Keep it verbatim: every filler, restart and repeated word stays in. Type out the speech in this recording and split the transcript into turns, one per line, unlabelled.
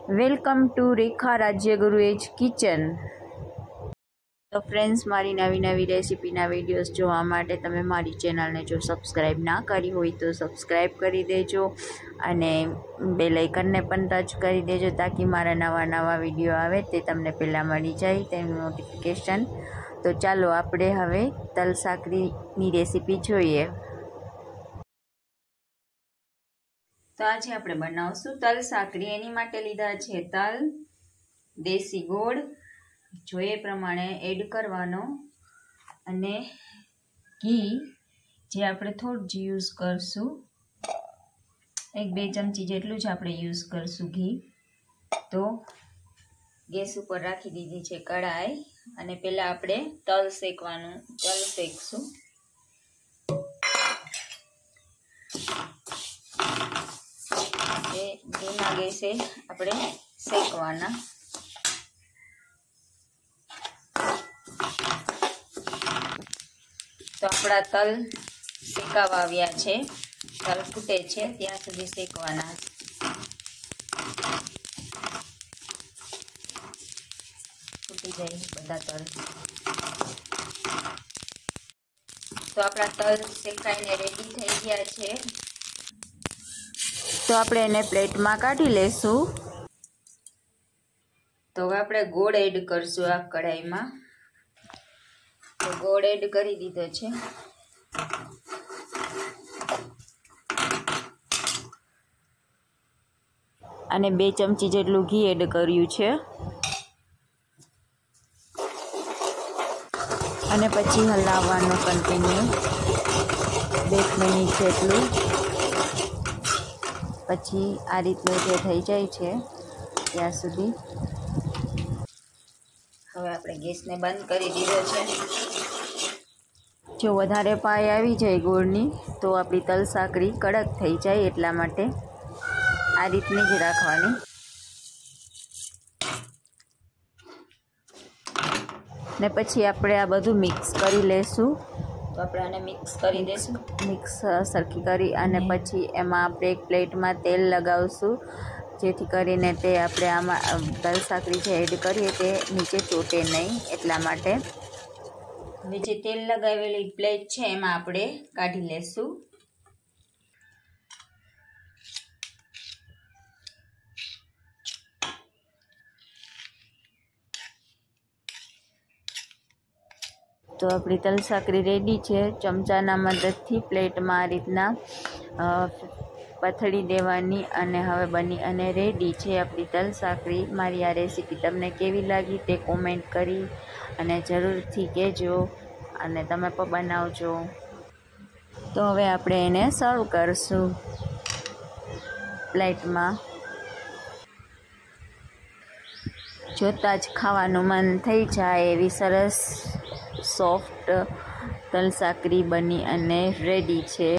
Welcome to Rekha Rajyaguru એજ kitchen. તો friends, મારી નવી નવી રેસીપીના વિડીયોઝ જોવા માટે તમે મારી ચેનલને જો સબસ્ક્રાઈબ ના કરી હોય તો સબસ્ક્રાઈબ કરી દેજો અને બેલ આઇકનને પણ ટચ કરી દેજો તાકી મારા નવા નવા વિડીયો આવે તે તમને પહેલાં મળી જાય તેનું નોટિફિકેશન। તો ચાલો આપણે હવે તલ સાકરીની રેસીપી જોઈએ। તો આજે આપણે બનાવશું તલ સાકરી। એની માટે લીધા છે તલ, દેશી ગોળ જોઈએ પ્રમાણે એડ કરવાનો અને ઘી જે આપણે થોડું જ યુઝ કરશું, એક બે ચમચી જેટલું જ આપણે યુઝ કરશું ઘી। તો ગેસ ઉપર રાખી દીધી છે કઢાઈ અને પહેલાં આપણે તલ શેકવાનું તલ શેકશું। ધીમા ગેસે આપણે શેકવાના। તો આપણા તલ શેકાવા આવ્યા છે, તલ ફૂટે છે ત્યાં સુધી શેકવાના। ફૂટી જાય બધા તલ। તો આપણા તલ શેકાઈને રેડી થઈ ગયા છે। તો આપણે એને પ્લેટમાં કાઢી લેશું। તો હવે આપણે ગોળ એડ કરશું આ કઢાઈમાં। તો ગોળ એડ કરી દીધો છે અને બે ચમચી જેટલું ઘી એડ કર્યું છે અને પછી હલાવવાનું કન્ટિન્યુ બે મિનિટ જેટલું। પછી આ રીતનું જે થઈ જાય છે ત્યાં સુધી હવે આપણે ગેસને બંધ કરી દીધો છે। જો વધારે પાય આવી જાય ગોળની તો આપણી તલ સાકરી કડક થઈ જાય, એટલા માટે આ રીતની જ રાખવાની। ને પછી આપણે આ બધું મિક્સ કરી લેશું। તો આપણે આને મિક્સ કરી દઈશું, મિક્સ સરખી કરી અને પછી એમાં આપણે એક પ્લેટમાં તેલ લગાવશું જેથી કરીને તે આપણે આમાં તલ સાકરી જે એડ કરીએ તે નીચે ચોટે નહીં, એટલા માટે। હવે જે તેલ લગાવેલી પ્લેટ છે એમાં આપણે કાઢી લેશું। તો આપણી તલ સાકરી રેડી છે। ચમચાના મદદથી પ્લેટમાં આ રીતના પથળી દેવાની અને હવે બની અને રેડી છે આપણી તલ સાકરી। મારી આ રેસીપી તમને કેવી લાગી તે કોમેન્ટ કરી અને જરૂરથી કહેજો અને તમે પણ બનાવજો। તો હવે આપણે એને સર્વ કરશું પ્લેટમાં। જોતાં જ ખાવાનું મન થઈ જાય એવી સરસ સોફ્ટ તલ સાકરી બની અને રેડી છે।